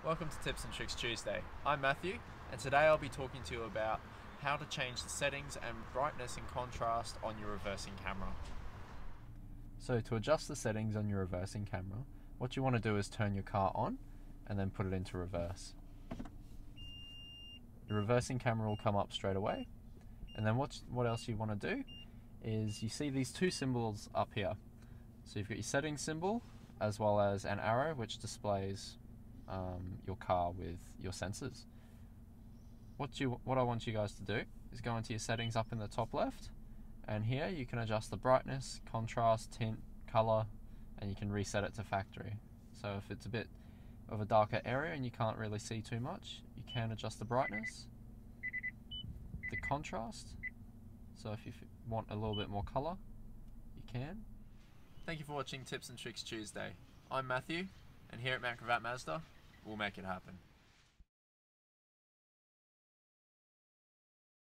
Welcome to Tips and Tricks Tuesday. I'm Matthew, and today I'll be talking to you about how to change the settings and brightness and contrast on your reversing camera. So to adjust the settings on your reversing camera, what you want to do is turn your car on and then put it into reverse. Your reversing camera will come up straight away, and then what else you want to do is you see these two symbols up here. So you've got your settings symbol as well as an arrow which displays your car with your sensors. What I want you guys to do is go into your settings up in the top left, and here you can adjust the brightness, contrast, tint, color, and you can reset it to factory. So if it's a bit of a darker area and you can't really see too much, you can adjust the brightness, the contrast, so if you want a little bit more color, you can. Thank you for watching Tips and Tricks Tuesday. I'm Matthew, and here at Mount Gravatt Mazda, we'll make it happen.